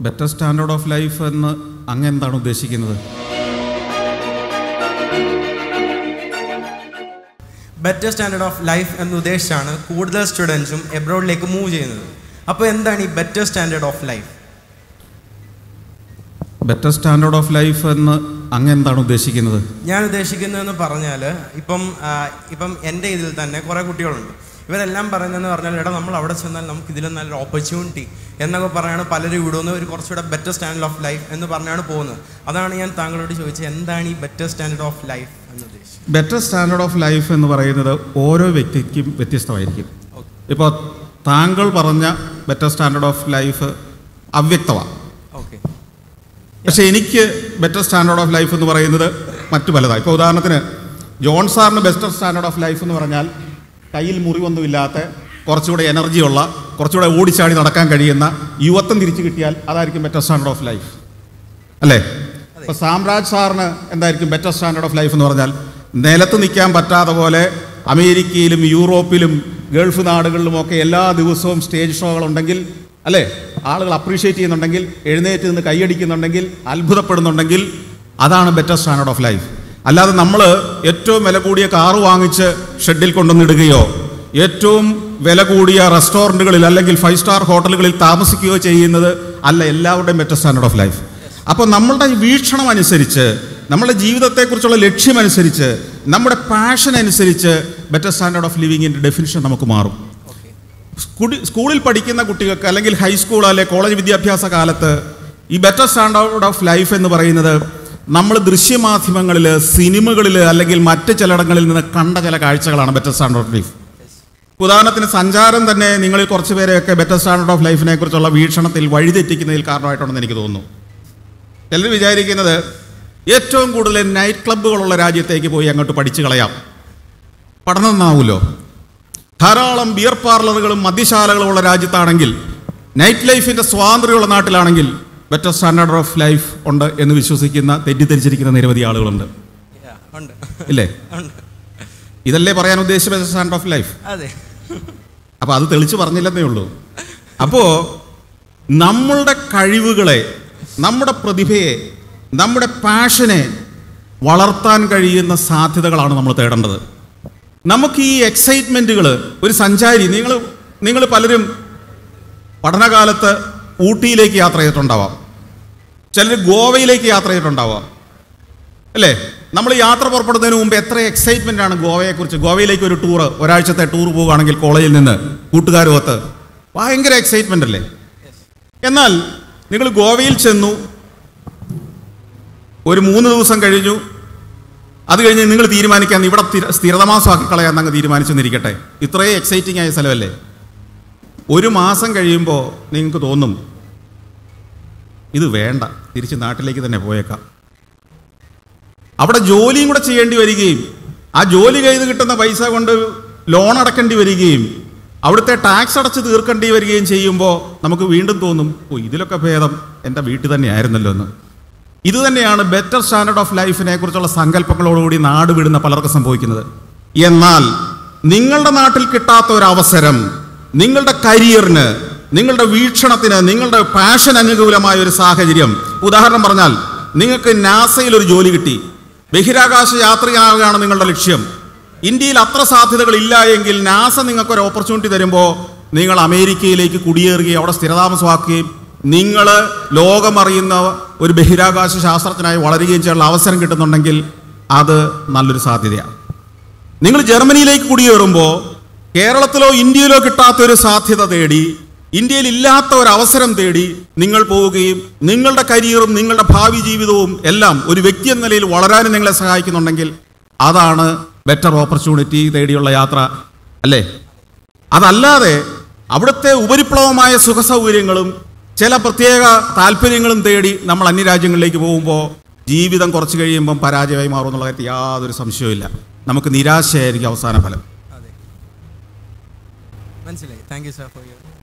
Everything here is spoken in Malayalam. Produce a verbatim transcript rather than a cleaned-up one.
ബെറ്റർ സ്റ്റാൻഡേർഡ് ഓഫ് ലൈഫ് എന്ന് അങ്ങ് എന്താണ് ഉദ്ദേശിക്കുന്നത്? ബെറ്റർ സ്റ്റാൻഡേർഡ് ഓഫ് ലൈഫ് എന്ന് ഉദ്ദേശിച്ചാണ് കൂടുതൽ സ്റ്റുഡൻസും എബ്രോഡിലേക്ക് മൂവ് ചെയ്യുന്നത്. അപ്പോൾ എന്താണ് ഈ better standard of life? Better standard of life എന്ന് അങ്ങ് എന്താണ് ഉദ്ദേശിക്കുന്നത്? ഞാൻ ഉദ്ദേശിക്കുന്നതെന്ന് പറഞ്ഞാൽ ഇപ്പം ഇപ്പം എൻ്റെ ഇതിൽ തന്നെ കുറേ കുട്ടികളുണ്ട്. ഇവരെല്ലാം പറയുന്നതെന്ന് പറഞ്ഞാൽ എടാ നമ്മൾ അവിടെ ചെന്നാൽ നമുക്ക് ഇതിലും നല്ലൊരു ഓപ്പർച്യൂണിറ്റി എന്നൊക്കെ പറഞ്ഞാണ് പലരും ഇവിടുന്ന് ഒരു കുറച്ചുകൂടെ ബെറ്റർ സ്റ്റാൻഡേർഡ് ഓഫ് ലൈഫ് എന്ന് പറഞ്ഞാണ് പോകുന്നത്. അതാണ് ഞാൻ താങ്കളോട് ചോദിച്ചത്, എന്താണ് ഈ ബെറ്റർ സ്റ്റാൻഡേർഡ് ഓഫ് ലൈഫ് എന്ന് ഉദ്ദേശിച്ചത്? ബെറ്റർ സ്റ്റാൻഡേർഡ് ഓഫ് ലൈഫ് എന്ന് പറയുന്നത് ഓരോ വ്യക്തിക്കും വ്യത്യസ്തമായിരിക്കും. ഇപ്പോൾ താങ്കൾ പറഞ്ഞ ബെറ്റർ സ്റ്റാൻഡേർഡ് ഓഫ് ലൈഫ് അവ്യക്തമാണ്. ഓക്കെ. പക്ഷേ എനിക്ക് ബെറ്റർ സ്റ്റാൻഡേർഡ് ഓഫ് ലൈഫ് എന്ന് പറയുന്നത് മറ്റു പലതാണ്. ഇപ്പോൾ ഉദാഹരണത്തിന് ജോൺ സാറിന് ബെറ്റർ സ്റ്റാൻഡേർഡ് ഓഫ് ലൈഫ് എന്ന് പറഞ്ഞാൽ കയ്യിൽ മുറിവൊന്നുമില്ലാത്ത കുറച്ചുകൂടെ എനർജിയുള്ള കുറച്ചുകൂടെ ഓടിച്ചാടി നടക്കാൻ കഴിയുന്ന യുവത്വം തിരിച്ചു കിട്ടിയാൽ അതായിരിക്കും ബെറ്റർ സ്റ്റാൻഡേർഡ് ഓഫ് ലൈഫ് അല്ലേ? ഇപ്പോൾ സാമ്രാജ് സാറിന് എന്തായിരിക്കും ബെറ്റർ സ്റ്റാൻഡേർഡ് ഓഫ് ലൈഫ് എന്ന് പറഞ്ഞാൽ നിലത്ത് നിൽക്കാൻ പറ്റാത്ത പോലെ അമേരിക്കയിലും യൂറോപ്പിലും ഗൾഫ് നാടുകളിലുമൊക്കെ എല്ലാ ദിവസവും സ്റ്റേജ് ഷോകളുണ്ടെങ്കിൽ അല്ലേ, ആളുകൾ അപ്രീഷിയേറ്റ് ചെയ്യുന്നുണ്ടെങ്കിൽ, എഴുന്നേറ്റ് നിന്ന് കൈയടിക്കുന്നുണ്ടെങ്കിൽ, അത്ഭുതപ്പെടുന്നുണ്ടെങ്കിൽ അതാണ് ബെറ്റർ സ്റ്റാൻഡേർഡ് ഓഫ് ലൈഫ്. അല്ലാതെ നമ്മൾ ഏറ്റവും വില കൂടിയ കാറ് വാങ്ങിച്ച് ഷെഡിൽ കൊണ്ടുവന്നിടുകയോ ഏറ്റവും വില കൂടിയ റെസ്റ്റോറൻറ്റുകളിൽ അല്ലെങ്കിൽ ഫൈവ് സ്റ്റാർ ഹോട്ടലുകളിൽ താമസിക്കുകയോ ചെയ്യുന്നത് അല്ല എല്ലാവരുടെയും ബെറ്റർ സ്റ്റാൻഡേർഡ് ഓഫ് ലൈഫ്. അപ്പോൾ നമ്മളുടെ വീക്ഷണം അനുസരിച്ച്, നമ്മുടെ ജീവിതത്തെക്കുറിച്ചുള്ള ലക്ഷ്യമനുസരിച്ച്, നമ്മുടെ പാഷൻ അനുസരിച്ച് ബെറ്റർ സ്റ്റാൻഡേർഡ് ഓഫ് ലിവിങ്ങിൻ്റെ ഡെഫിനിഷൻ നമുക്ക് മാറും. സ്കൂളിൽ പഠിക്കുന്ന കുട്ടികൾക്ക് അല്ലെങ്കിൽ ഹൈസ്കൂൾ അല്ലെങ്കിൽ കോളേജ് വിദ്യാഭ്യാസ കാലത്ത് ഈ ബെറ്റർ സ്റ്റാൻഡേർഡ് ഓഫ് ലൈഫ് എന്ന് പറയുന്നത് നമ്മൾ ദൃശ്യമാധ്യമങ്ങളിൽ, സിനിമകളിൽ അല്ലെങ്കിൽ മറ്റ് ചിലയിടങ്ങളിൽ നിന്ന് കണ്ട ചില കാഴ്ചകളാണ് ബെറ്റർ സ്റ്റാൻഡേർഡ് ഓഫ് ലൈഫ്. ഉദാഹരണത്തിന് സഞ്ചാരം തന്നെ നിങ്ങളിൽ കുറച്ച് പേരെയൊക്കെ ബെറ്റർ സ്റ്റാൻഡേർഡ് ഓഫ് ലൈഫിനെ കുറിച്ചുള്ള വീക്ഷണത്തിൽ വഴിതെറ്റിക്കുന്നതിൽ കാരണമായിട്ടുണ്ടെന്ന് എനിക്ക് തോന്നുന്നു. ചിലർ വിചാരിക്കുന്നത് ഏറ്റവും കൂടുതൽ നൈറ്റ് ക്ലബ്ബുകളുള്ള രാജ്യത്തേക്ക് പോയി അങ്ങോട്ട് പഠിച്ചു കളയാം, പഠനം നന്നാവുമല്ലോ. ധാരാളം ബിയർ പാർലറുകളും മദ്യശാലകളും ഉള്ള രാജ്യത്താണെങ്കിൽ, നൈറ്റ് ലൈഫിൻ്റെ സ്വാതന്ത്ര്യമുള്ള നാട്ടിലാണെങ്കിൽ ബെറ്റർ സ്റ്റാൻഡേർഡ് ഓഫ് ലൈഫ് ഉണ്ട് എന്ന് വിശ്വസിക്കുന്ന, തെറ്റിദ്ധരിച്ചിരിക്കുന്ന നിരവധി ആളുകളുണ്ട് ഇല്ലേ? ഇതല്ലേ പറയാൻ ഉദ്ദേശിച്ച ബെറ്റർ സ്റ്റാൻഡേർഡ് ഓഫ് ലൈഫ്? അപ്പോൾ അത് തെളിച്ച് പറഞ്ഞില്ലെന്നേ ഉള്ളൂ. അപ്പോൾ നമ്മളുടെ കഴിവുകളെ, നമ്മുടെ പ്രതിഭയെ, നമ്മുടെ പാഷനെ വളർത്താൻ കഴിയുന്ന സാധ്യതകളാണ് നമ്മൾ തേടേണ്ടത്. നമുക്ക് ഈ എക്സൈറ്റ്മെൻറ്റുകൾ, ഒരു സഞ്ചാരി, നിങ്ങൾ നിങ്ങൾ പലരും പഠനകാലത്ത് ഊട്ടിയിലേക്ക് യാത്ര ചെയ്തിട്ടുണ്ടാവാം, ചിലർ ഗോവയിലേക്ക് യാത്ര ചെയ്തിട്ടുണ്ടാവാം അല്ലേ? നമ്മൾ യാത്ര പുറപ്പെടുന്നതിന് മുമ്പ് എത്ര എക്സൈറ്റ്മെൻ്റ് ആണ് ഗോവയെക്കുറിച്ച്. ഗോവയിലേക്ക് ഒരു ടൂറ്, ഒരാഴ്ചത്തെ ടൂർ പോവുകയാണെങ്കിൽ കോളേജിൽ നിന്ന് കൂട്ടുകാരുമൊത്ത് ഭയങ്കര എക്സൈറ്റ്മെൻ്റ് അല്ലേ? എന്നാൽ നിങ്ങൾ ഗോവയിൽ ചെന്നു, ഒരു മൂന്ന് ദിവസം കഴിഞ്ഞു, അത് കഴിഞ്ഞ് നിങ്ങൾ തീരുമാനിക്കാൻ ഇവിടെ സ്ഥിരതാമസമാക്കി കളയാൻ അങ്ങ് തീരുമാനിച്ചെന്നിരിക്കട്ടെ, ഇത്രയും എക്സൈറ്റിംഗ് ആയ സ്ഥലമല്ലേ? ഒരു മാസം കഴിയുമ്പോൾ നിങ്ങൾക്ക് തോന്നും ഇത് വേണ്ട, തിരിച്ച് നാട്ടിലേക്ക് തന്നെ പോയേക്കാം. അവിടെ ജോലിയും കൂടെ ചെയ്യേണ്ടി വരികയും ആ ജോലി ചെയ്ത് കിട്ടുന്ന പൈസ കൊണ്ട് ലോൺ അടക്കേണ്ടി വരികയും അവിടുത്തെ ടാക്സ് അടച്ച് തീർക്കേണ്ടി വരികയും ചെയ്യുമ്പോൾ നമുക്ക് വീണ്ടും തോന്നും, ഓ ഇതിലൊക്കെ ഭേദം എൻ്റെ വീട്ടിൽ തന്നെ ആയിരുന്നല്ലോ എന്ന്. ഇത് തന്നെയാണ് ബെറ്റർ സ്റ്റാൻഡേർഡ് ഓഫ് ലൈഫിനെ കുറിച്ചുള്ള സങ്കല്പങ്ങളോടുകൂടി നാട് വിടുന്ന പലർക്കും സംഭവിക്കുന്നത്. എന്നാൽ നിങ്ങളുടെ നാട്ടിൽ കിട്ടാത്ത ഒരു അവസരം, നിങ്ങളുടെ കരിയറിന്, നിങ്ങളുടെ വീക്ഷണത്തിന്, നിങ്ങളുടെ പാഷൻ അനുകൂലമായ ഒരു സാഹചര്യം, ഉദാഹരണം പറഞ്ഞാൽ നിങ്ങൾക്ക് നാസയിൽ ഒരു ജോലി കിട്ടി, ബഹിരാകാശ യാത്രയാവുകയാണ് നിങ്ങളുടെ ലക്ഷ്യം. ഇന്ത്യയിൽ അത്ര സാധ്യതകൾ ഇല്ല എങ്കിൽ നാസ നിങ്ങൾക്കൊരു ഓപ്പർച്യൂണിറ്റി തരുമ്പോൾ നിങ്ങൾ അമേരിക്കയിലേക്ക് കുടിയേറുകയും അവിടെ സ്ഥിരതാമസമാക്കുകയും നിങ്ങൾ ലോകമറിയുന്ന ഒരു ബഹിരാകാശ ശാസ്ത്രജ്ഞനായി വളരുകയും ചെയ്യാനുള്ള അവസരം കിട്ടുന്നുണ്ടെങ്കിൽ അത് നല്ലൊരു സാധ്യതയാണ്. നിങ്ങൾ ജർമ്മനിയിലേക്ക് കുടിയേറുമ്പോൾ കേരളത്തിലോ ഇന്ത്യയിലോ കിട്ടാത്തൊരു സാധ്യത തേടി, ഇന്ത്യയിൽ ഇല്ലാത്ത ഒരു അവസരം തേടി നിങ്ങൾ പോവുകയും നിങ്ങളുടെ കരിയറും നിങ്ങളുടെ ഭാവി ജീവിതവും എല്ലാം ഒരു വ്യക്തി എന്ന നിലയിൽ വളരാനും നിങ്ങളെ സഹായിക്കുന്നുണ്ടെങ്കിൽ അതാണ് ബെറ്റർ ഓപ്പർച്യൂണിറ്റി തേടിയുള്ള യാത്ര അല്ലേ? അതല്ലാതെ അവിടുത്തെ ഉപരിപ്ലവമായ സുഖസൗകര്യങ്ങളും ചില പ്രത്യേക താല്പര്യങ്ങളും തേടി നമ്മൾ അന്യരാജ്യങ്ങളിലേക്ക് പോകുമ്പോൾ ജീവിതം കുറച്ച് കഴിയുമ്പം പരാജയമായി മാറും എന്നുള്ള കാര്യത്തിൽ യാതൊരു സംശയവുമില്ല. നമുക്ക് നിരാശയായിരിക്കും അവസാന ഫലം. മനസ്സിലായി. Thank you sir for your